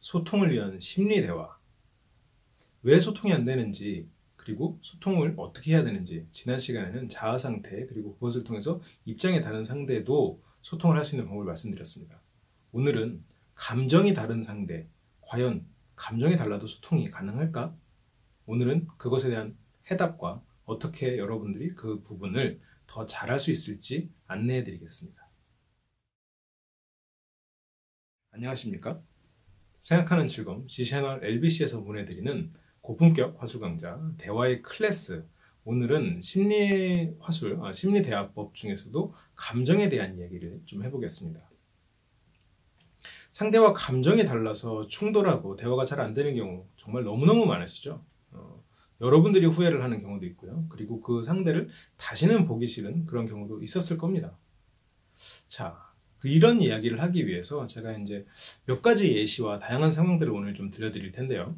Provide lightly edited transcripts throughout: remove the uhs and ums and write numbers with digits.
소통을 위한 심리 대화. 왜 소통이 안 되는지, 그리고 소통을 어떻게 해야 되는지, 지난 시간에는 자아 상태, 그리고 그것을 통해서 입장이 다른 상대도 소통을 할 수 있는 방법을 말씀드렸습니다. 오늘은 감정이 다른 상대, 과연 감정이 달라도 소통이 가능할까? 오늘은 그것에 대한 해답과 어떻게 여러분들이 그 부분을 더 잘할 수 있을지 안내해 드리겠습니다. 안녕하십니까? 생각하는 즐거움 G채널 LBC에서 보내드리는 고품격 화술 강좌 대화의 클래스. 오늘은 심리 화술, 심리 대화법 중에서도 감정에 대한 이야기를 좀 해보겠습니다. 상대와 감정이 달라서 충돌하고 대화가 잘 안 되는 경우 정말 너무너무 많으시죠? 여러분들이 후회를 하는 경우도 있고요. 그리고 그 상대를 다시는 보기 싫은 그런 경우도 있었을 겁니다. 자, 이런 이야기를 하기 위해서 제가 이제 몇 가지 예시와 다양한 상황들을 오늘 좀 들려드릴 텐데요.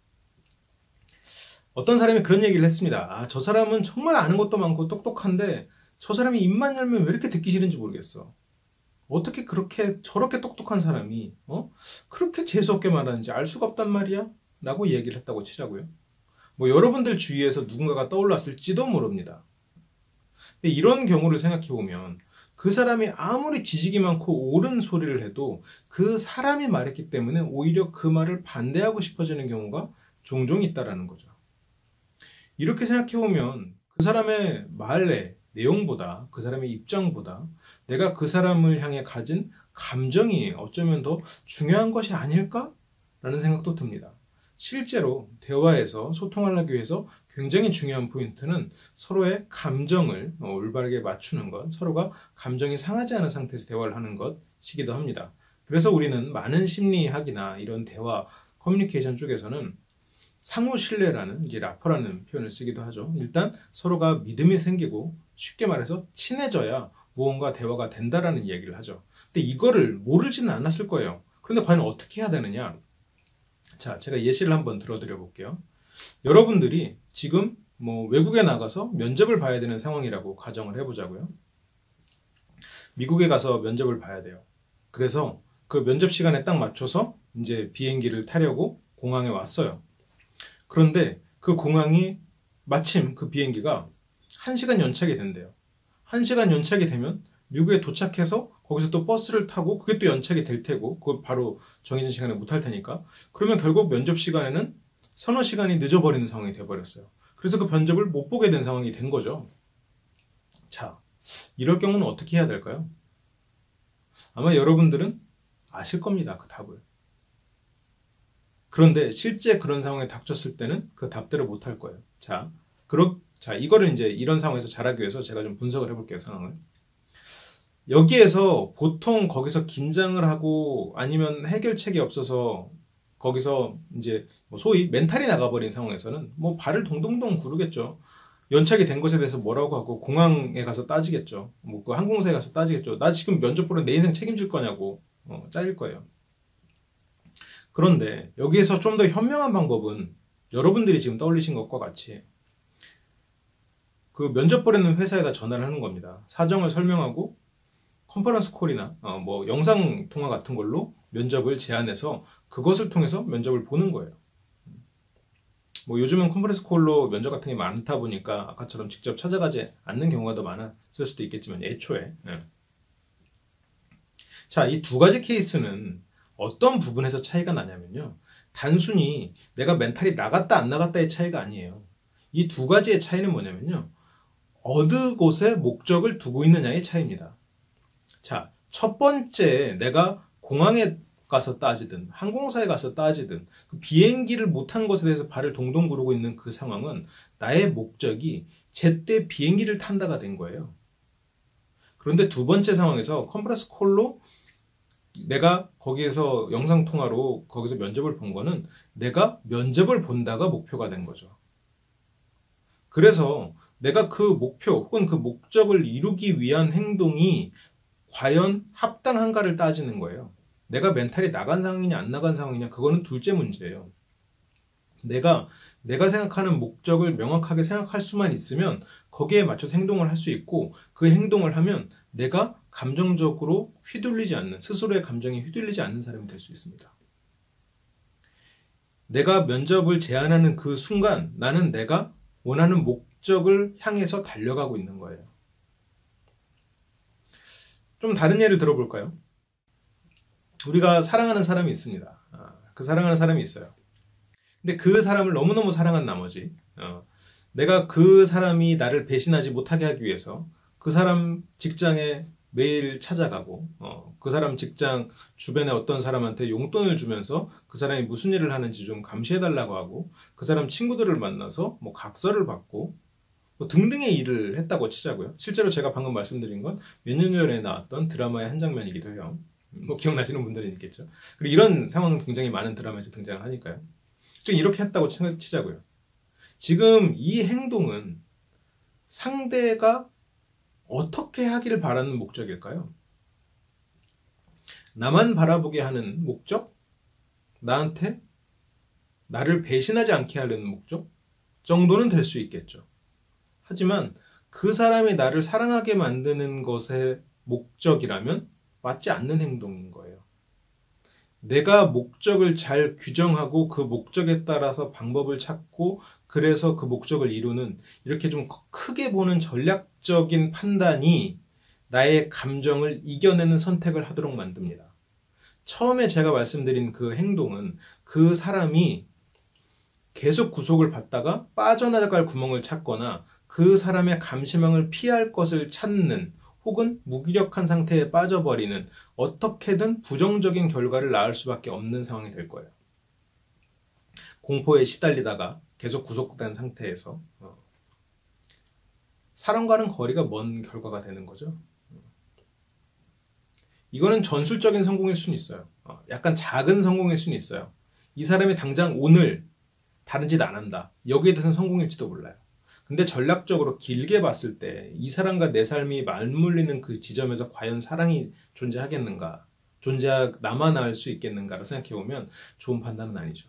어떤 사람이 그런 얘기를 했습니다. 저 사람은 정말 아는 것도 많고 똑똑한데 저 사람이 입만 열면 왜 이렇게 듣기 싫은지 모르겠어. 어떻게 저렇게 똑똑한 사람이 그렇게 재수없게 말하는지 알 수가 없단 말이야? 라고 얘기를 했다고 치자고요. 여러분들 주위에서 누군가가 떠올랐을지도 모릅니다. 근데 이런 경우를 생각해 보면 그 사람이 아무리 지식이 많고 옳은 소리를 해도 그 사람이 말했기 때문에 오히려 그 말을 반대하고 싶어지는 경우가 종종 있다라는 거죠. 이렇게 생각해 보면 그 사람의 말의 내용보다, 그 사람의 입장보다 내가 그 사람을 향해 가진 감정이 어쩌면 더 중요한 것이 아닐까라는 생각도 듭니다. 실제로 대화에서 소통하기 위해서 굉장히 중요한 포인트는 서로의 감정을 올바르게 맞추는 것, 서로가 감정이 상하지 않은 상태에서 대화를 하는 것이기도 합니다. 그래서 우리는 많은 심리학이나 이런 대화, 커뮤니케이션 쪽에서는 상호 신뢰라는, 이제 라퍼라는 표현을 쓰기도 하죠. 일단 서로가 믿음이 생기고 쉽게 말해서 친해져야 무언가 대화가 된다라는 이야기를 하죠. 근데 이거를 모르지는 않았을 거예요. 그런데 과연 어떻게 해야 되느냐? 자, 제가 예시를 한번 들어드려 볼게요. 여러분들이 지금 외국에 나가서 면접을 봐야 되는 상황이라고 가정을 해보자고요. 미국에 가서 면접을 봐야 돼요. 그래서 그 면접 시간에 딱 맞춰서 이제 비행기를 타려고 공항에 왔어요. 그런데 그 공항이 마침 그 비행기가 1시간 연착이 된대요. 1시간 연착이 되면 미국에 도착해서 거기서 또 버스를 타고 그게 또 연착이 될 테고 그걸 바로 정해진 시간에 못 할 테니까 그러면 결국 면접 시간에는 서너 시간이 늦어버리는 상황이 돼버렸어요. 그래서 그 면접을 못 보게 된 상황이 된 거죠. 자, 이럴 경우는 어떻게 해야 될까요? 아마 여러분들은 아실 겁니다. 그 답을. 그런데 실제 그런 상황에 닥쳤을 때는 그 답대로 못 할 거예요. 자, 이거를 이제 이런 상황에서 잘하기 위해서 제가 좀 분석을 해볼게요, 상황을. 여기에서 보통 거기서 긴장을 하고 아니면 해결책이 없어서 거기서 이제 소위 멘탈이 나가버린 상황에서는 발을 동동동 구르겠죠. 연착이 된 것에 대해서 뭐라고 하고 공항에 가서 따지겠죠. 그 항공사에 가서 따지겠죠. 나 지금 면접 보러 내 인생 책임질 거냐고 짜일 거예요. 그런데 여기에서 좀 더 현명한 방법은 여러분들이 지금 떠올리신 것과 같이 그 면접 보려는 회사에다 전화를 하는 겁니다. 사정을 설명하고 컨퍼런스 콜이나 영상 통화 같은 걸로 면접을 제안해서 그것을 통해서 면접을 보는 거예요. 요즘은 컨퍼런스 콜로 면접 같은 게 많다 보니까 아까처럼 직접 찾아가지 않는 경우가 더 많았을 수도 있겠지만 애초에. 자, 이 두 가지 케이스는 어떤 부분에서 차이가 나냐면요. 단순히 내가 멘탈이 나갔다 안 나갔다의 차이가 아니에요. 이 두 가지의 차이는 뭐냐면요. 어느 곳에 목적을 두고 있느냐의 차이입니다. 자, 첫 번째 내가 공항에 가서 따지든 항공사에 가서 따지든 그 비행기를 못한 것에 대해서 발을 동동 구르고 있는 그 상황은 나의 목적이 제때 비행기를 탄다가 된 거예요. 그런데 두 번째 상황에서 컨퍼런스 콜로 내가 거기에서 영상통화로 거기서 면접을 본 거는 내가 면접을 본다가 목표가 된 거죠. 그래서 내가 그 목표 혹은 그 목적을 이루기 위한 행동이 과연 합당한가를 따지는 거예요. 내가 멘탈이 나간 상황이냐 안 나간 상황이냐 그거는 둘째 문제예요. 내가 생각하는 목적을 명확하게 생각할 수만 있으면 거기에 맞춰서 행동을 할 수 있고 그 행동을 하면 내가 감정적으로 휘둘리지 않는, 스스로의 감정에 휘둘리지 않는 사람이 될 수 있습니다. 내가 면접을 제안하는 그 순간 나는 내가 원하는 목적을 향해서 달려가고 있는 거예요. 좀 다른 예를 들어볼까요? 우리가 사랑하는 사람이 있습니다. 그 사랑하는 사람이 있어요. 근데 그 사람을 너무너무 사랑한 나머지 내가 그 사람이 나를 배신하지 못하게 하기 위해서 그 사람 직장에 매일 찾아가고 그 사람 직장 주변에 어떤 사람한테 용돈을 주면서 그 사람이 무슨 일을 하는지 좀 감시해달라고 하고 그 사람 친구들을 만나서 뭐 각서를 받고 뭐 등등의 일을 했다고 치자고요. 실제로 제가 방금 말씀드린 건 몇 년 전에 나왔던 드라마의 한 장면이기도 해요. 뭐 기억나시는 분들은 있겠죠. 그리고 이런 상황은 굉장히 많은 드라마에서 등장을 하니까요. 즉 이렇게 했다고 치자고요. 지금 이 행동은 상대가 어떻게 하기를 바라는 목적일까요? 나만 바라보게 하는 목적? 나한테 나를 배신하지 않게 하려는 목적? 정도는 될 수 있겠죠. 하지만 그 사람이 나를 사랑하게 만드는 것의 목적이라면 맞지 않는 행동인 거예요. 내가 목적을 잘 규정하고 그 목적에 따라서 방법을 찾고 그래서 그 목적을 이루는 이렇게 좀 크게 보는 전략적인 판단이 나의 감정을 이겨내는 선택을 하도록 만듭니다. 처음에 제가 말씀드린 그 행동은 그 사람이 계속 구속을 받다가 빠져나갈 구멍을 찾거나 그 사람의 감시망을 피할 것을 찾는 혹은 무기력한 상태에 빠져버리는 어떻게든 부정적인 결과를 낳을 수밖에 없는 상황이 될 거예요. 공포에 시달리다가 계속 구속된 상태에서 사람과는 거리가 먼 결과가 되는 거죠. 이거는 전술적인 성공일 수는 있어요. 약간 작은 성공일 수는 있어요. 이 사람이 당장 오늘 다른 짓 안 한다. 여기에 대해서는 성공일지도 몰라요. 근데 전략적으로 길게 봤을 때 이 사람과 내 삶이 맞물리는 그 지점에서 과연 사랑이 존재하겠는가? 남아날 수 있겠는가를 생각해보면 좋은 판단은 아니죠.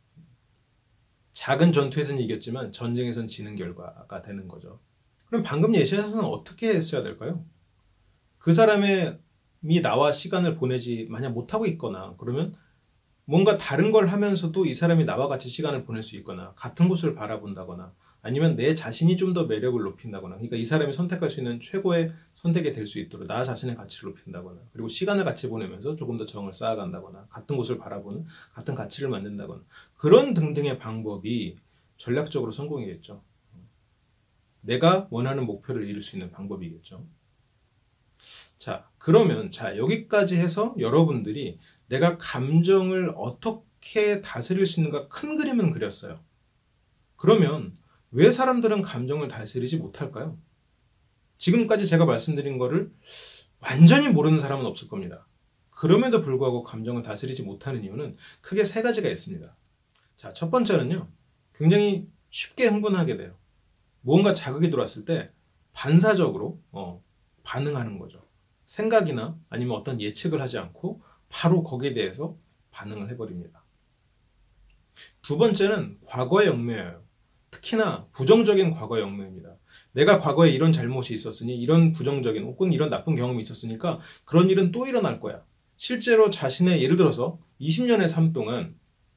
작은 전투에서는 이겼지만 전쟁에서는 지는 결과가 되는 거죠. 그럼 방금 예시에서는 어떻게 했어야 될까요? 그 사람이 나와 시간을 보내지 만약 못하고 있거나 그러면 뭔가 다른 걸 하면서도 이 사람이 나와 같이 시간을 보낼 수 있거나 같은 곳을 바라본다거나 아니면 내 자신이 좀 더 매력을 높인다거나 그러니까 이 사람이 선택할 수 있는 최고의 선택이 될 수 있도록 나 자신의 가치를 높인다거나 그리고 시간을 같이 보내면서 조금 더 정을 쌓아간다거나 같은 곳을 바라보는 같은 가치를 만든다거나 그런 등등의 방법이 전략적으로 성공이겠죠. 내가 원하는 목표를 이룰 수 있는 방법이겠죠. 자, 그러면 여기까지 해서 여러분들이 내가 감정을 어떻게 다스릴 수 있는가 큰 그림은 그렸어요. 그러면 왜 사람들은 감정을 다스리지 못할까요? 지금까지 제가 말씀드린 거를 완전히 모르는 사람은 없을 겁니다. 그럼에도 불구하고 감정을 다스리지 못하는 이유는 크게 세 가지가 있습니다. 자, 첫 번째는요. 굉장히 쉽게 흥분하게 돼요. 무언가 자극이 들어왔을 때 반사적으로 반응하는 거죠. 생각이나 아니면 어떤 예측을 하지 않고 바로 거기에 대해서 반응을 해버립니다. 두 번째는 과거에 얽매여요. 특히나 부정적인 과거에 얽매입니다. 내가 과거에 이런 잘못이 있었으니 이런 부정적인 혹은 이런 나쁜 경험이 있었으니까 그런 일은 또 일어날 거야. 실제로 자신의 예를 들어서 20년의 삶 동안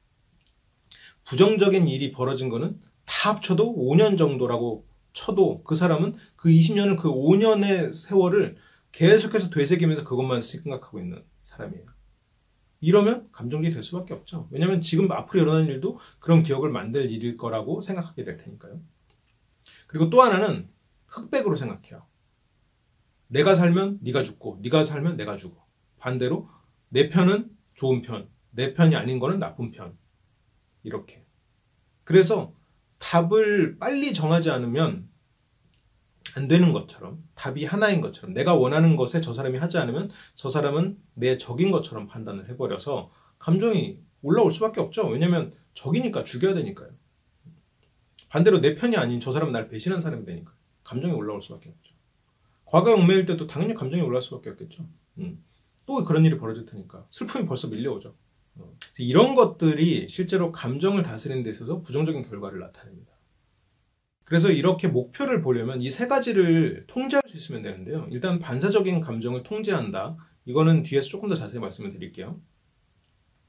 부정적인 일이 벌어진 거는 다 합쳐도 5년 정도라고 쳐도 그 사람은 그 20년을 그 5년의 세월을 계속해서 되새기면서 그것만 생각하고 있는 사람이에요. 이러면 감정이 될 수밖에 없죠. 왜냐하면 지금 앞으로 일어나는 일도 그런 기억을 만들 일일 거라고 생각하게 될 테니까요. 그리고 또 하나는 흑백으로 생각해요. 내가 살면 네가 죽고 네가 살면 내가 죽어. 반대로 내 편은 좋은 편, 내 편이 아닌 거는 나쁜 편. 이렇게. 그래서 답을 빨리 정하지 않으면 안 되는 것처럼 답이 하나인 것처럼 내가 원하는 것에 저 사람이 하지 않으면 저 사람은 내 적인 것처럼 판단을 해버려서 감정이 올라올 수밖에 없죠. 왜냐하면 적이니까 죽여야 되니까요. 반대로 내 편이 아닌 저 사람은 날 배신한 사람이 되니까 감정이 올라올 수밖에 없죠. 과거에 얽매일 때도 당연히 감정이 올라올 수밖에 없겠죠. 또 그런 일이 벌어질 테니까 슬픔이 벌써 밀려오죠. 이런 것들이 실제로 감정을 다스리는 데 있어서 부정적인 결과를 나타냅니다. 그래서 이렇게 목표를 보려면 이 세 가지를 통제할 수 있으면 되는데요. 일단 반사적인 감정을 통제한다. 이거는 뒤에서 조금 더 자세히 말씀을 드릴게요.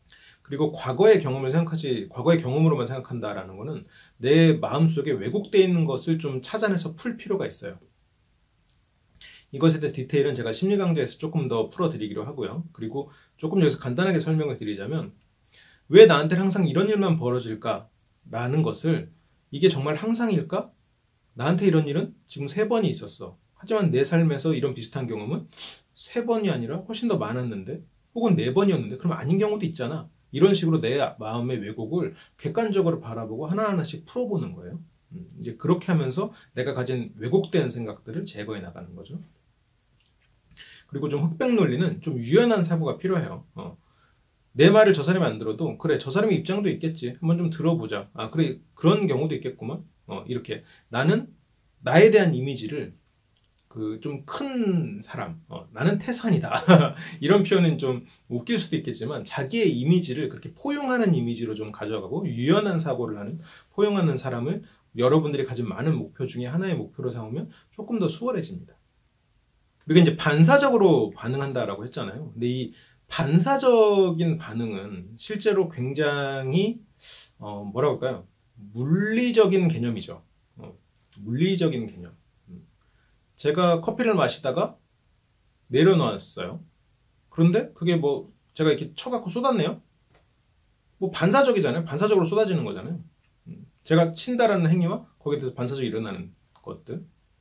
그리고 과거의 경험으로만 생각한다라는 거는 내 마음속에 왜곡되어 있는 것을 좀 찾아내서 풀 필요가 있어요. 이것에 대해서 디테일은 제가 심리 강좌에서 조금 더 풀어드리기로 하고요. 그리고 조금 여기서 간단하게 설명을 드리자면, 왜 나한테 항상 이런 일만 벌어질까라는 것을, 이게 정말 항상일까? 나한테 이런 일은 지금 3번이 있었어. 하지만 내 삶에서 이런 비슷한 경험은 3번이 아니라 훨씬 더 많았는데, 혹은 4번이었는데, 그럼 아닌 경우도 있잖아. 이런 식으로 내 마음의 왜곡을 객관적으로 바라보고 하나하나씩 풀어보는 거예요. 이제 그렇게 하면서 내가 가진 왜곡된 생각들을 제거해 나가는 거죠. 그리고 좀 흑백 논리는 좀 유연한 사고가 필요해요. 내 말을 저 사람이 안 들어도, 그래, 저 사람의 입장도 있겠지, 한번 좀 들어보자. 아, 그래, 그런 경우도 있겠구만. 이렇게 나는 나에 대한 이미지를, 그 좀 큰 사람, 나는 태산이다 이런 표현은 좀 웃길 수도 있겠지만, 자기의 이미지를 그렇게 포용하는 이미지로 좀 가져가고, 유연한 사고를 하는, 포용하는 사람을 여러분들이 가진 많은 목표 중에 하나의 목표로 삼으면 조금 더 수월해집니다. 우리가 이제 반사적으로 반응한다라고 했잖아요. 근데 이 반사적인 반응은 실제로 굉장히 뭐라고 할까요? 물리적인 개념이죠. 물리적인 개념. 제가 커피를 마시다가 내려놓았어요. 그런데 그게 뭐 제가 이렇게 쳐갖고 쏟았네요. 뭐 반사적이잖아요. 반사적으로 쏟아지는 거잖아요. 제가 친다라는 행위와 거기에 대해서 반사적으로 일어나는 것들.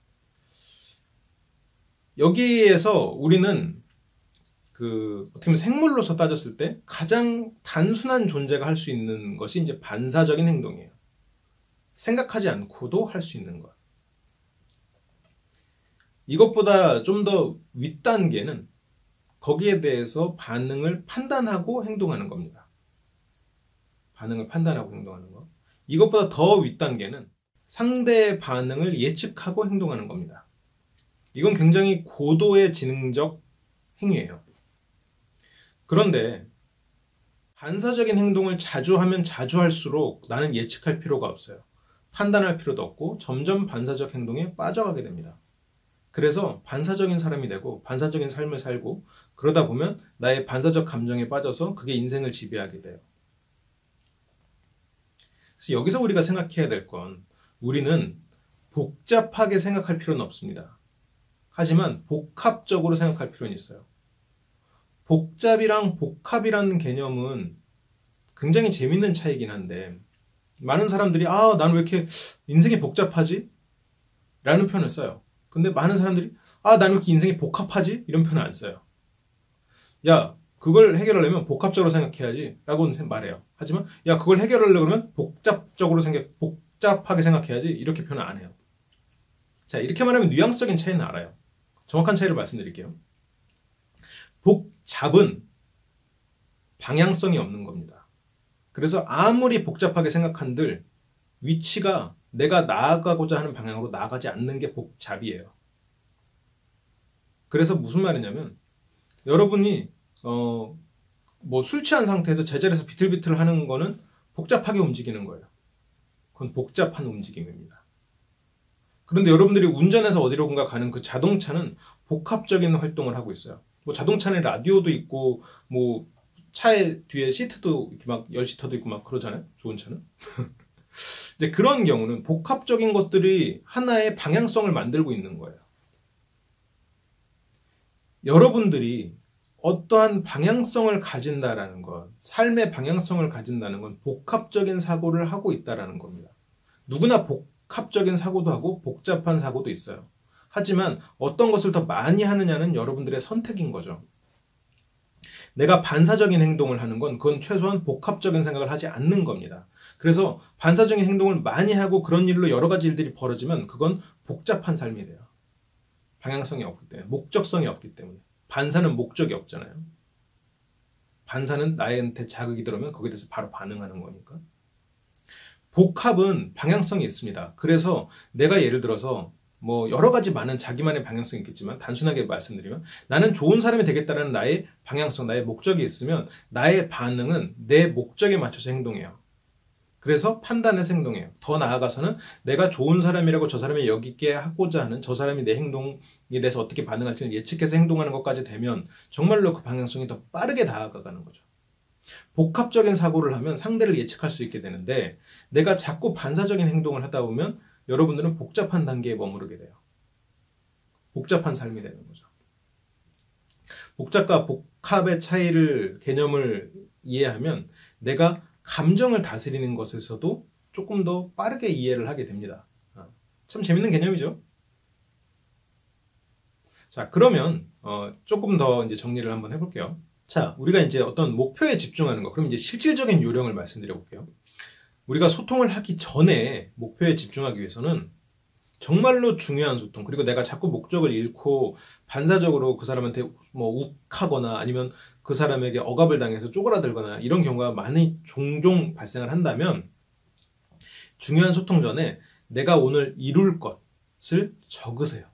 여기에서 우리는 어떻게 보면 생물로서 따졌을 때 가장 단순한 존재가 할 수 있는 것이 이제 반사적인 행동이에요. 생각하지 않고도 할 수 있는 것. 이것보다 좀 더 윗단계는 거기에 대해서 반응을 판단하고 행동하는 겁니다. 반응을 판단하고 행동하는 것. 이것보다 더 윗단계는 상대의 반응을 예측하고 행동하는 겁니다. 이건 굉장히 고도의 지능적 행위예요. 그런데 반사적인 행동을 자주 하면 자주 할수록 나는 예측할 필요가 없어요. 판단할 필요도 없고 점점 반사적 행동에 빠져가게 됩니다. 그래서 반사적인 사람이 되고 반사적인 삶을 살고, 그러다 보면 나의 반사적 감정에 빠져서 그게 인생을 지배하게 돼요. 그래서 여기서 우리가 생각해야 될 건, 우리는 복잡하게 생각할 필요는 없습니다. 하지만 복합적으로 생각할 필요는 있어요. 복잡이랑 복합이라는 개념은 굉장히 재밌는 차이긴 한데, 많은 사람들이 나는 왜 이렇게 인생이 복잡하지? 라는 표현을 써요. 근데 많은 사람들이 나는 왜 이렇게 인생이 복합하지? 이런 표현을 안 써요. 야, 그걸 해결하려면 복합적으로 생각해야지 라고 말해요. 하지만 야, 그걸 해결하려고 그러면 복잡하게 생각해야지, 이렇게 표현을 안 해요. 자, 이렇게 말하면 뉘앙스적인 차이는 알아요. 정확한 차이를 말씀드릴게요. 복잡은 방향성이 없는 겁니다. 그래서 아무리 복잡하게 생각한들 위치가 내가 나아가고자 하는 방향으로 나아가지 않는 게 복잡이에요. 그래서 무슨 말이냐면, 여러분이 뭐 술 취한 상태에서 제자리에서 비틀비틀 하는 거는 복잡하게 움직이는 거예요. 그건 복잡한 움직임입니다. 그런데 여러분들이 운전해서 어디론가 가는 그 자동차는 복합적인 활동을 하고 있어요. 뭐 자동차는 라디오도 있고, 뭐 차에 뒤에 시트도 이렇게 막 10시터도 있고 막 그러잖아요. 좋은 차는. 이제 그런 경우는 복합적인 것들이 하나의 방향성을 만들고 있는 거예요. 여러분들이 어떠한 방향성을 가진다라는 것, 삶의 방향성을 가진다는 건 복합적인 사고를 하고 있다라는 겁니다. 누구나 복합적인 사고도 하고 복잡한 사고도 있어요. 하지만 어떤 것을 더 많이 하느냐는 여러분들의 선택인 거죠. 내가 반사적인 행동을 하는 건 그건 최소한 복합적인 생각을 하지 않는 겁니다. 그래서 반사적인 행동을 많이 하고 그런 일로 여러 가지 일들이 벌어지면 그건 복잡한 삶이 돼요. 방향성이 없기 때문에, 목적성이 없기 때문에. 반사는 목적이 없잖아요. 반사는 나한테 자극이 들어오면 거기에 대해서 바로 반응하는 거니까. 복합은 방향성이 있습니다. 그래서 내가 예를 들어서 뭐 여러 가지 많은 자기만의 방향성이 있겠지만, 단순하게 말씀드리면 나는 좋은 사람이 되겠다는 나의 방향성, 나의 목적이 있으면 나의 반응은 내 목적에 맞춰서 행동해요. 그래서 판단해서 행동해요. 더 나아가서는 내가 좋은 사람이라고 저 사람이 여기게 하고자 하는, 저 사람이 내 행동에 대해서 어떻게 반응할지를 예측해서 행동하는 것까지 되면 정말로 그 방향성이 더 빠르게 다가가는 거죠. 복합적인 사고를 하면 상대를 예측할 수 있게 되는데 내가 자꾸 반사적인 행동을 하다 보면 여러분들은 복잡한 단계에 머무르게 돼요. 복잡한 삶이 되는 거죠. 복잡과 복합의 차이를 개념을 이해하면 내가 감정을 다스리는 것에서도 조금 더 빠르게 이해를 하게 됩니다. 참 재밌는 개념이죠. 자, 그러면 조금 더 이제 정리를 한번 해볼게요. 자, 우리가 이제 어떤 목표에 집중하는 거, 그럼 이제 실질적인 요령을 말씀드려 볼게요. 우리가 소통을 하기 전에 목표에 집중하기 위해서는 정말로 중요한 소통, 그리고 내가 자꾸 목적을 잃고 반사적으로 그 사람한테 뭐 욱하거나 아니면 그 사람에게 억압을 당해서 쪼그라들거나 이런 경우가 많이 종종 발생을 한다면 중요한 소통 전에 내가 오늘 이룰 것을 적으세요.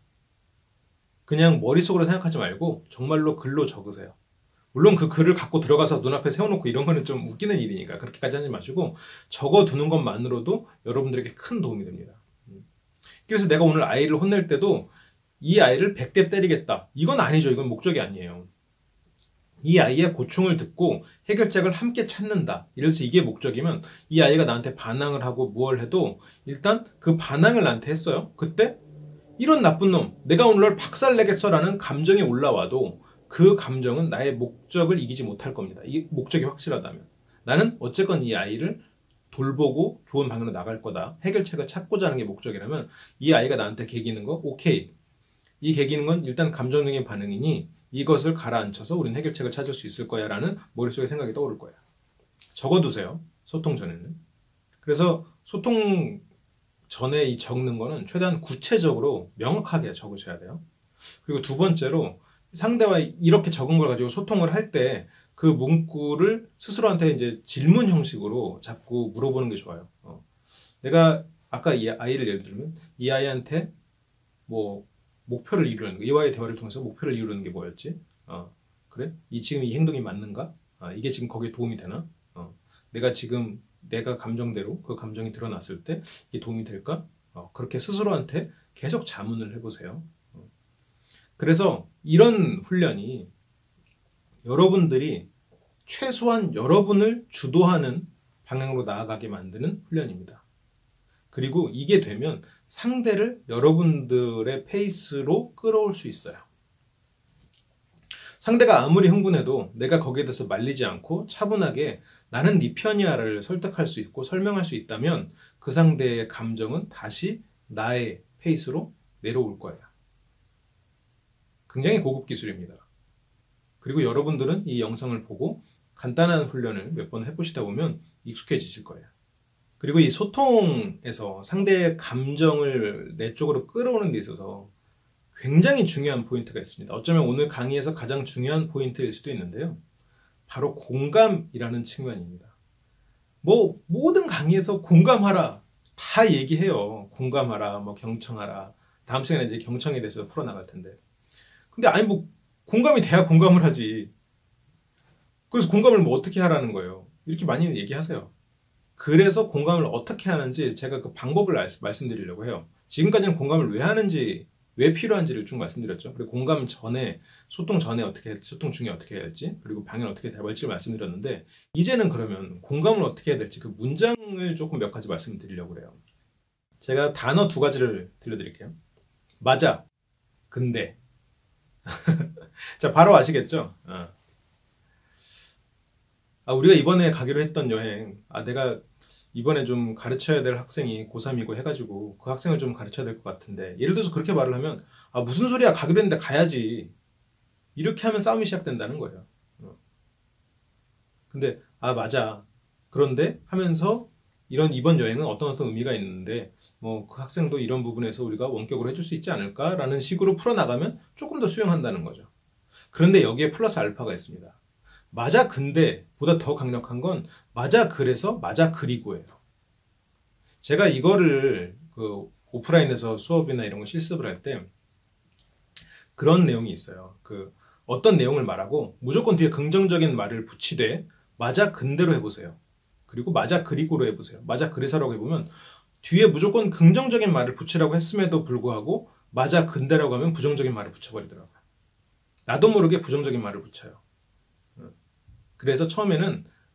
그냥 머릿속으로 생각하지 말고 정말로 글로 적으세요. 물론 그 글을 갖고 들어가서 눈앞에 세워놓고 이런 거는 좀 웃기는 일이니까 그렇게까지 하지 마시고 적어두는 것만으로도 여러분들에게 큰 도움이 됩니다. 그래서 내가 오늘 아이를 혼낼 때도 이 아이를 100대 때리겠다. 이건 아니죠. 이건 목적이 아니에요. 이 아이의 고충을 듣고 해결책을 함께 찾는다. 이래서 이게 목적이면 이 아이가 나한테 반항을 하고 무얼 해도 일단 그 반항을 나한테 했어요. 그때 이런 나쁜 놈, 내가 오늘 널 박살내겠어라는 감정이 올라와도 그 감정은 나의 목적을 이기지 못할 겁니다. 이 목적이 확실하다면. 나는 어쨌건 이 아이를 돌보고 좋은 방향으로 나갈 거다. 해결책을 찾고자 하는 게 목적이라면 이 아이가 나한테 개기는 거 오케이. 이 개기는 건 일단 감정적인 반응이니 이것을 가라앉혀서 우리는 해결책을 찾을 수 있을 거야 라는 머릿속에 생각이 떠오를 거예요. 적어두세요. 소통 전에는. 그래서 소통 전에 이 적는 거는 최대한 구체적으로 명확하게 적으셔야 돼요. 그리고 두 번째로 상대와 이렇게 적은 걸 가지고 소통을 할 때 그 문구를 스스로한테 이제 질문 형식으로 자꾸 물어보는 게 좋아요. 내가 아까 이 아이를 예를 들면 이 아이한테 뭐 목표를 이루는 거, 이와의 대화를 통해서 목표를 이루는 게 뭐였지? 그래? 지금 이 행동이 맞는가? 이게 지금 거기에 도움이 되나? 내가 지금 내가 감정대로 그 감정이 드러났을 때 이게 도움이 될까? 그렇게 스스로한테 계속 자문을 해보세요. 그래서 이런 훈련이 여러분들이 최소한 여러분을 주도하는 방향으로 나아가게 만드는 훈련입니다. 그리고 이게 되면 상대를 여러분들의 페이스로 끌어올 수 있어요. 상대가 아무리 흥분해도 내가 거기에 대해서 말리지 않고 차분하게 나는 네 편이야를 설득할 수 있고 설명할 수 있다면 그 상대의 감정은 다시 나의 페이스로 내려올 거예요. 굉장히 고급 기술입니다. 그리고 여러분들은 이 영상을 보고 간단한 훈련을 몇 번 해보시다 보면 익숙해지실 거예요. 그리고 이 소통에서 상대의 감정을 내 쪽으로 끌어오는 데 있어서 굉장히 중요한 포인트가 있습니다. 어쩌면 오늘 강의에서 가장 중요한 포인트일 수도 있는데요. 바로 공감이라는 측면입니다. 뭐 모든 강의에서 공감하라 다 얘기해요. 공감하라, 뭐 경청하라. 다음 시간에 이제 경청에 대해서 풀어나갈 텐데. 근데 아니 뭐 공감이 돼야 공감을 하지. 그래서 공감을 뭐 어떻게 하라는 거예요. 이렇게 많이 얘기하세요. 그래서 공감을 어떻게 하는지 제가 그 방법을 말씀드리려고 해요. 지금까지는 공감을 왜 하는지, 왜 필요한지를 쭉 말씀드렸죠. 그리고 공감 전에, 소통 전에 어떻게 해야 될지, 소통 중에 어떻게 해야 될지, 그리고 방향을 어떻게 잡을지 말씀드렸는데, 이제는 그러면 공감을 어떻게 해야 될지 그 문장을 조금 몇 가지 말씀드리려고 그래요. 제가 단어 2가지를 들려드릴게요. 맞아, 근데. 자, 바로 아시겠죠? 우리가 이번에 가기로 했던 여행, 내가 이번에 좀 가르쳐야 될 학생이 고3이고 해가지고 그 학생을 좀 가르쳐야 될 것 같은데, 예를 들어서 그렇게 말을 하면 무슨 소리야, 가기로 했는데 가야지, 이렇게 하면 싸움이 시작된다는 거예요. 근데 맞아, 그런데 하면서 이번 여행은 어떤 의미가 있는데 뭐 그 학생도 이런 부분에서 우리가 원격으로 해줄 수 있지 않을까라는 식으로 풀어나가면 조금 더 수용한다는 거죠. 그런데 여기에 플러스 알파가 있습니다. 맞아 근데 보다 더 강력한 건 맞아 그래서 맞아 그리고예요. 제가 이거를 그 오프라인에서 수업이나 이런 거 실습을 할 때 그런 내용이 있어요. 어떤 내용을 말하고 무조건 뒤에 긍정적인 말을 붙이되 맞아 근데로 해보세요. 그리고 맞아 그리고로 해보세요. 맞아 그래서라고 해보면 뒤에 무조건 긍정적인 말을 붙이라고 했음에도 불구하고 맞아 근데라고 하면 부정적인 말을 붙여버리더라고요. 나도 모르게 부정적인 말을 붙여요. 그래서 처음에는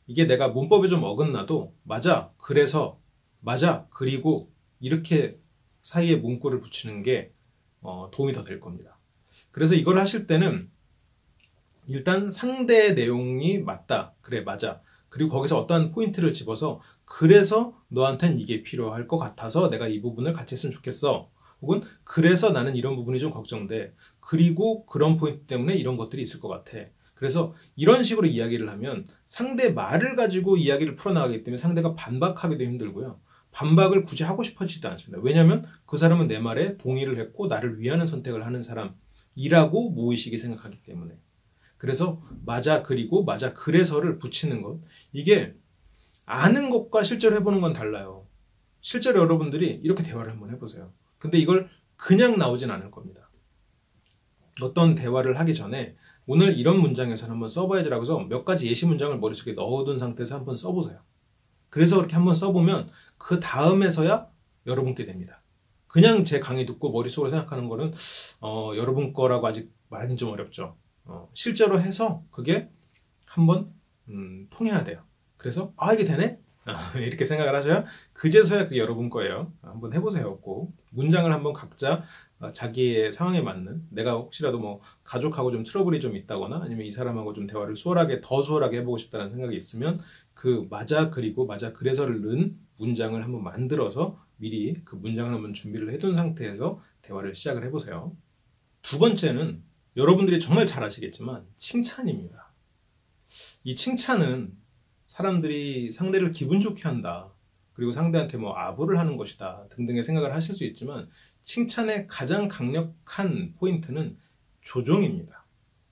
이게 내가 문법이 좀 어긋나도 맞아, 그래서, 맞아, 그리고 이렇게 사이에 문구를 붙이는 게 도움이 더 될 겁니다. 그래서 이걸 하실 때는 일단 상대의 내용이 맞다, 그래, 맞아. 그리고 거기서 어떠한 포인트를 집어서 그래서 너한텐 이게 필요할 것 같아서 내가 이 부분을 같이 했으면 좋겠어. 혹은 그래서 나는 이런 부분이 좀 걱정돼. 그리고 그런 포인트 때문에 이런 것들이 있을 것 같아. 그래서 이런 식으로 이야기를 하면 상대 말을 가지고 이야기를 풀어나가기 때문에 상대가 반박하기도 힘들고요. 반박을 굳이 하고 싶어지지도 않습니다. 왜냐하면 그 사람은 내 말에 동의를 했고 나를 위하는 선택을 하는 사람이라고 무의식이 생각하기 때문에. 그래서 맞아, 그리고 맞아, 그래서를 붙이는 것. 이게 아는 것과 실제로 해보는 건 달라요. 실제로 여러분들이 이렇게 대화를 한번 해보세요. 근데 이걸 그냥 나오진 않을 겁니다. 어떤 대화를 하기 전에 오늘 이런 문장에서 한번 써봐야지라고 해서 몇 가지 예시 문장을 머릿속에 넣어둔 상태에서 한번 써보세요. 그래서 그렇게 한번 써보면 그 다음에서야 여러분께 됩니다. 그냥 제 강의 듣고 머릿속으로 생각하는 거는 여러분 거라고 아직 말하기는 좀 어렵죠. 실제로 해서 그게 한번 통해야 돼요. 그래서 이게 되네? 이렇게 생각을 하셔야 그제서야 그게 여러분 거예요. 한번 해보세요. 꼭 문장을 한번 각자 자기의 상황에 맞는, 내가 혹시라도 뭐 가족하고 좀 트러블이 좀 있다거나 아니면 이 사람하고 좀 대화를 더 수월하게 해보고 싶다는 생각이 있으면 그 맞아, 그리고 맞아, 그래서를 넣은 문장을 한번 만들어서 미리 그 문장을 한번 준비를 해둔 상태에서 대화를 시작을 해보세요. 두 번째는 여러분들이 정말 잘 아시겠지만 칭찬입니다. 이 칭찬은 사람들이 상대를 기분 좋게 한다, 그리고 상대한테 뭐 아부를 하는 것이다 등등의 생각을 하실 수 있지만 칭찬의 가장 강력한 포인트는 조종입니다.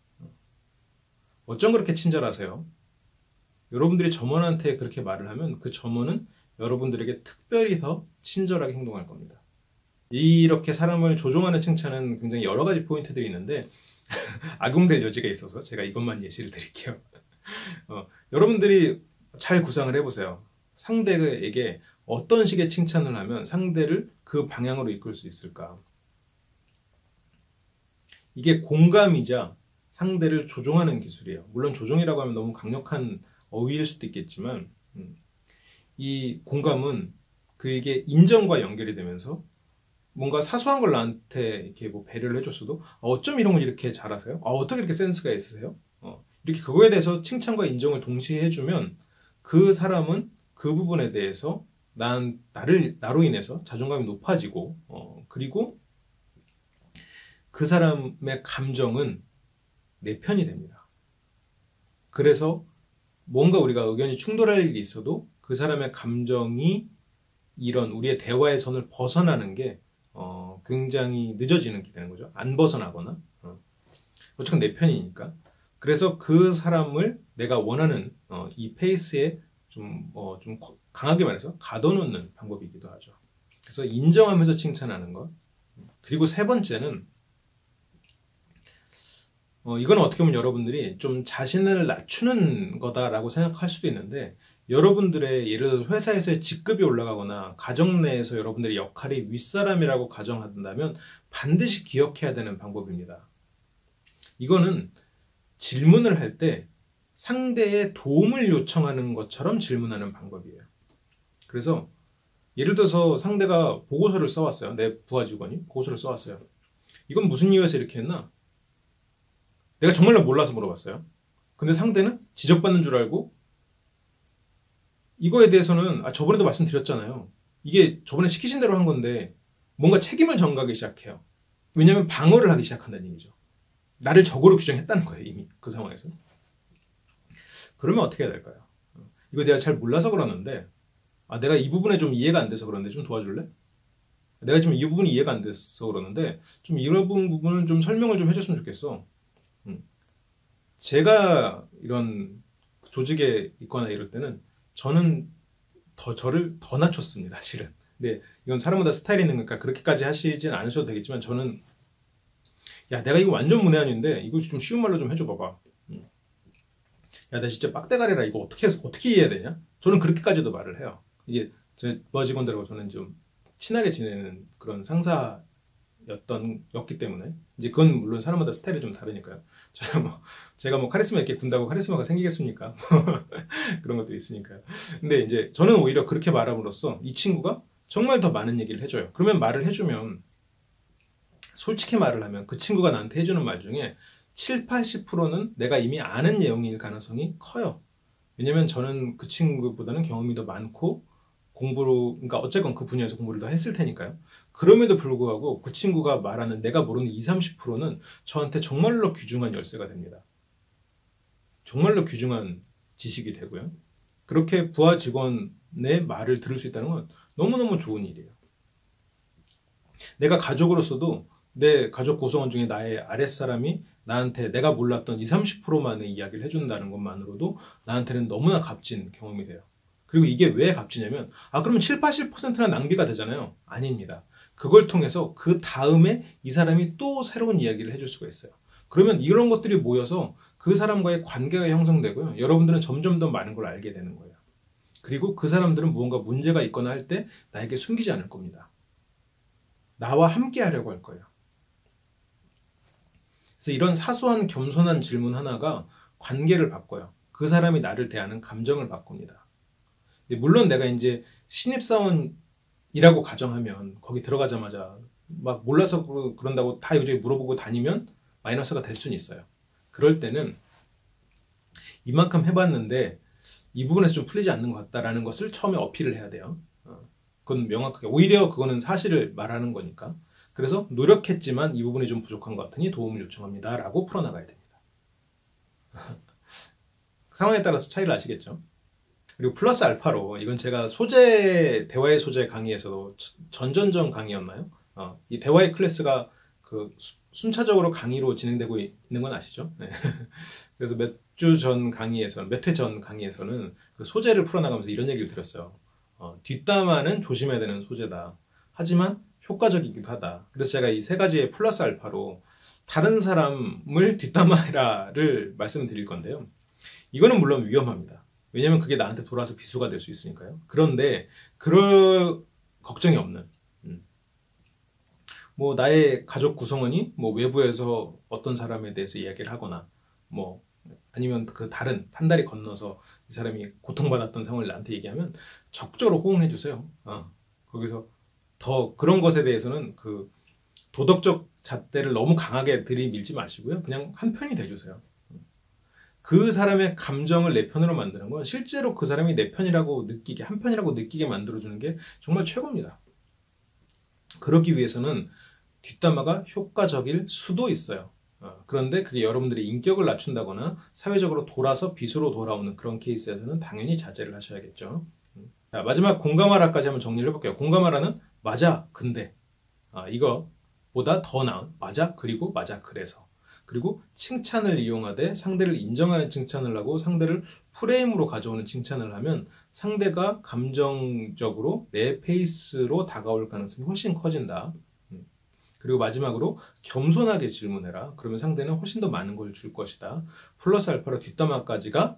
어쩜 그렇게 친절하세요? 여러분들이 점원한테 그렇게 말을 하면 그 점원은 여러분들에게 특별히 더 친절하게 행동할 겁니다. 이렇게 사람을 조종하는 칭찬은 굉장히 여러 가지 포인트들이 있는데 악용될 여지가 있어서 제가 이것만 예시를 드릴게요. 여러분들이 잘 구상을 해보세요. 상대에게 어떤 식의 칭찬을 하면 상대를 그 방향으로 이끌 수 있을까? 이게 공감이자 상대를 조종하는 기술이에요. 물론 조종이라고 하면 너무 강력한 어휘일 수도 있겠지만 이 공감은 그게 인정과 연결이 되면서 뭔가 사소한 걸 나한테 이렇게 뭐 배려를 해줬어도 어쩜 이런 걸 이렇게 잘하세요? 어떻게 이렇게 센스가 있으세요? 이렇게 그거에 대해서 칭찬과 인정을 동시에 해주면 그 사람은 그 부분에 대해서 나로 인해서 자존감이 높아지고 그리고 그 사람의 감정은 내 편이 됩니다. 그래서 뭔가 우리가 의견이 충돌할 일이 있어도 그 사람의 감정이 이런 우리의 대화의 선을 벗어나는 게 굉장히 늦어지는 게 되는 거죠. 안 벗어나거나 어쨌든 내 편이니까. 그래서 그 사람을 내가 원하는 이 페이스에 좀 강하게 말해서 가둬놓는 방법이기도 하죠. 그래서 인정하면서 칭찬하는 것. 그리고 세 번째는 이건 어떻게 보면 여러분들이 좀 자신을 낮추는 거다라고 생각할 수도 있는데 여러분들의 예를 들어 회사에서의 직급이 올라가거나 가정 내에서 여러분들의 역할이 윗사람이라고 가정한다면 반드시 기억해야 되는 방법입니다. 이거는 질문을 할 때 상대의 도움을 요청하는 것처럼 질문하는 방법이에요. 그래서 예를 들어서 상대가 보고서를 써왔어요. 내 부하 직원이 보고서를 써왔어요. 이건 무슨 이유에서 이렇게 했나? 내가 정말로 몰라서 물어봤어요. 근데 상대는 지적받는 줄 알고 이거에 대해서는 저번에도 말씀드렸잖아요. 이게 저번에 시키신 대로 한 건데 뭔가 책임을 전가하기 시작해요. 왜냐하면 방어를 하기 시작한다는 얘기죠. 나를 적으로 규정했다는 거예요. 이미 그 상황에서. 그러면 어떻게 해야 될까요? 이거 내가 잘 몰라서 그러는데 내가 이 부분에 좀 이해가 안 돼서 그러는데 좀 도와줄래? 내가 지금 이 부분이 이해가 안 돼서 그러는데 좀 이런 부분은 좀 설명을 좀 해줬으면 좋겠어. 제가 이런 조직에 있거나 이럴 때는 저는 저를 더 낮췄습니다. 실은. 근데 이건 사람마다 스타일이 있는 거니까 그렇게까지 하시진 않으셔도 되겠지만 저는 야 내가 이거 완전 문외한인데 이거 좀 쉬운 말로 좀 해줘 봐봐. 야 나 진짜 빡대가리라 이거 어떻게 이해해야 되냐? 저는 그렇게까지도 말을 해요. 이게 제 부하 직원들하고 저는 좀 친하게 지내는 그런 상사가 였기 때문에 이제 그건 물론 사람마다 스타일이 좀 다르니까요. 제가 뭐 카리스마 있게 군다고 카리스마가 생기겠습니까? 그런 것도 있으니까요. 근데 이제 저는 오히려 그렇게 말함으로써 이 친구가 정말 더 많은 얘기를 해줘요. 그러면 말을 해주면 솔직히 말을 하면 그 친구가 나한테 해주는 말 중에 7, 80%는 내가 이미 아는 내용일 가능성이 커요. 왜냐면 저는 그 친구보다는 경험이 더 많고 그러니까 어쨌건 그 분야에서 공부를 더 했을 테니까요. 그럼에도 불구하고 그 친구가 말하는 내가 모르는 20, 30%는 저한테 정말로 귀중한 열쇠가 됩니다. 정말로 귀중한 지식이 되고요. 그렇게 부하 직원의 말을 들을 수 있다는 건 너무너무 좋은 일이에요. 내가 가족으로서도 내 가족 구성원 중에 나의 아랫사람이 나한테 내가 몰랐던 20, 30%만의 이야기를 해준다는 것만으로도 나한테는 너무나 값진 경험이 돼요. 그리고 이게 왜 값지냐면 그러면 7, 80%나 낭비가 되잖아요. 아닙니다. 그걸 통해서 그 다음에 이 사람이 또 새로운 이야기를 해줄 수가 있어요. 그러면 이런 것들이 모여서 그 사람과의 관계가 형성되고요. 여러분들은 점점 더 많은 걸 알게 되는 거예요. 그리고 그 사람들은 무언가 문제가 있거나 할 때 나에게 숨기지 않을 겁니다. 나와 함께 하려고 할 거예요. 그래서 이런 사소한 겸손한 질문 하나가 관계를 바꿔요. 그 사람이 나를 대하는 감정을 바꿉니다. 물론 내가 이제 신입사원이라고 가정하면 거기 들어가자마자 막 몰라서 그런다고 다 여기저기 물어보고 다니면 마이너스가 될 수는 있어요. 그럴 때는 이만큼 해봤는데 이 부분에서 좀 풀리지 않는 것 같다라는 것을 처음에 어필을 해야 돼요. 그건 명확하게. 오히려 그거는 사실을 말하는 거니까. 그래서 노력했지만 이 부분이 좀 부족한 것 같으니 도움을 요청합니다. 라고 풀어나가야 됩니다. 상황에 따라서 차이를 아시겠죠? 그리고 플러스 알파로 이건 제가 대화의 소재 강의에서도 전전전 강의였나요? 이 대화의 클래스가 그 순차적으로 강의로 진행되고 있는 건 아시죠? 네. 그래서 몇 회 전 강의에서는 그 소재를 풀어나가면서 이런 얘기를 드렸어요. 뒷담화는 조심해야 되는 소재다. 하지만 효과적이기도 하다. 그래서 제가 이 세 가지의 플러스 알파로 다른 사람을 뒷담화해라를 말씀을 드릴 건데요. 이거는 물론 위험합니다. 왜냐면 그게 나한테 돌아서 비수가 될 수 있으니까요. 그런데 그럴 걱정이 없는 뭐 나의 가족 구성원이 뭐 외부에서 어떤 사람에 대해서 이야기를 하거나 뭐 아니면 그 다른 한 다리 건너서 이 사람이 고통받았던 상황을 나한테 얘기하면 적극적으로 호응해 주세요. 거기서 더 그런 것에 대해서는 그 도덕적 잣대를 너무 강하게 들이밀지 마시고요. 그냥 한 편이 돼주세요. 그 사람의 감정을 내 편으로 만드는 건 실제로 그 사람이 내 편이라고 느끼게, 한 편이라고 느끼게 만들어주는 게 정말 최고입니다. 그러기 위해서는 뒷담화가 효과적일 수도 있어요. 그런데 그게 여러분들의 인격을 낮춘다거나 사회적으로 돌아서 비수로 돌아오는 그런 케이스에서는 당연히 자제를 하셔야겠죠. 자, 마지막 공감하라까지 한번 정리를 해볼게요. 공감하라는 맞아, 근데 이거보다 더 나은 맞아, 그리고 맞아, 그래서 그리고 칭찬을 이용하되 상대를 인정하는 칭찬을 하고 상대를 프레임으로 가져오는 칭찬을 하면 상대가 감정적으로 내 페이스로 다가올 가능성이 훨씬 커진다. 그리고 마지막으로 겸손하게 질문해라. 그러면 상대는 훨씬 더 많은 걸 줄 것이다. 플러스 알파로 뒷담화까지가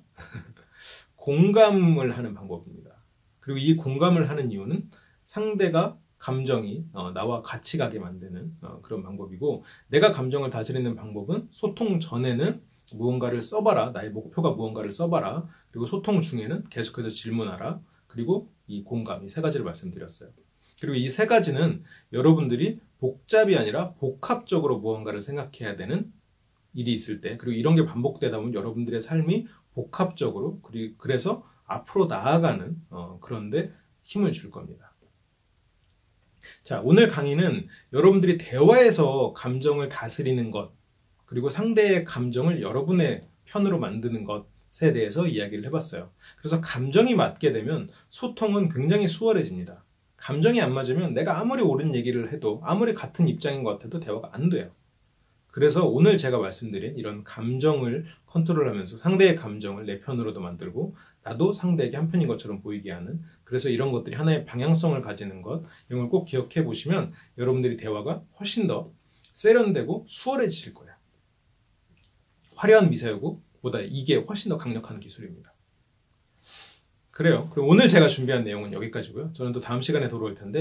공감을 하는 방법입니다. 그리고 이 공감을 하는 이유는 상대가 감정이 나와 같이 가게 만드는 그런 방법이고, 내가 감정을 다스리는 방법은 소통 전에는 무언가를 써봐라. 나의 목표가 무언가를 써봐라. 그리고 소통 중에는 계속해서 질문하라. 그리고 이 공감, 이 세 가지를 말씀드렸어요. 그리고 이 세 가지는 여러분들이 복잡이 아니라 복합적으로 무언가를 생각해야 되는 일이 있을 때, 그리고 이런 게 반복되다 보면 여러분들의 삶이 복합적으로, 그래서 앞으로 나아가는 그런데 힘을 줄 겁니다. 자, 오늘 강의는 여러분들이 대화에서 감정을 다스리는 것, 그리고 상대의 감정을 여러분의 편으로 만드는 것에 대해서 이야기를 해봤어요. 그래서 감정이 맞게 되면 소통은 굉장히 수월해집니다. 감정이 안 맞으면 내가 아무리 옳은 얘기를 해도, 아무리 같은 입장인 것 같아도 대화가 안 돼요. 그래서 오늘 제가 말씀드린 이런 감정을 컨트롤하면서 상대의 감정을 내 편으로도 만들고 나도 상대에게 한 편인 것처럼 보이게 하는, 그래서 이런 것들이 하나의 방향성을 가지는 것, 이런 걸 꼭 기억해 보시면 여러분들이 대화가 훨씬 더 세련되고 수월해지실 거예요. 화려한 미사여구보다 이게 훨씬 더 강력한 기술입니다. 그래요. 그럼 오늘 제가 준비한 내용은 여기까지고요. 저는 또 다음 시간에 돌아올 텐데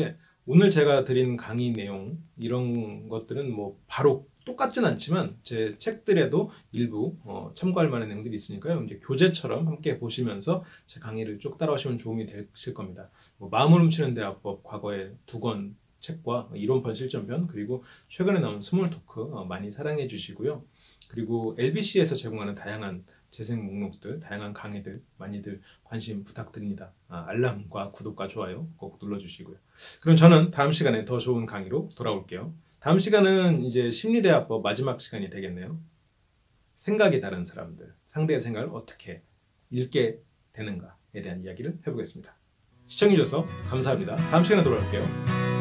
오늘 제가 드린 강의 내용 이런 것들은 뭐 바로 똑같진 않지만 제 책들에도 일부 참고할 만한 내용들이 있으니까요. 이제 교재처럼 함께 보시면서 제 강의를 쭉 따라오시면 도움이 되실 겁니다. 뭐 마음을 훔치는 대화법 과거에 2권 책과 이론편 실전편 그리고 최근에 나온 스몰 토크 많이 사랑해 주시고요. 그리고 LBC에서 제공하는 다양한 재생 목록들, 다양한 강의들 많이들 관심 부탁드립니다. 알람과 구독과 좋아요 꼭 눌러주시고요. 그럼 저는 다음 시간에 더 좋은 강의로 돌아올게요. 다음 시간은 이제 심리대화법 마지막 시간이 되겠네요. 생각이 다른 사람들, 상대의 생각을 어떻게 읽게 되는가에 대한 이야기를 해보겠습니다. 시청해주셔서 감사합니다. 다음 시간에 돌아올게요.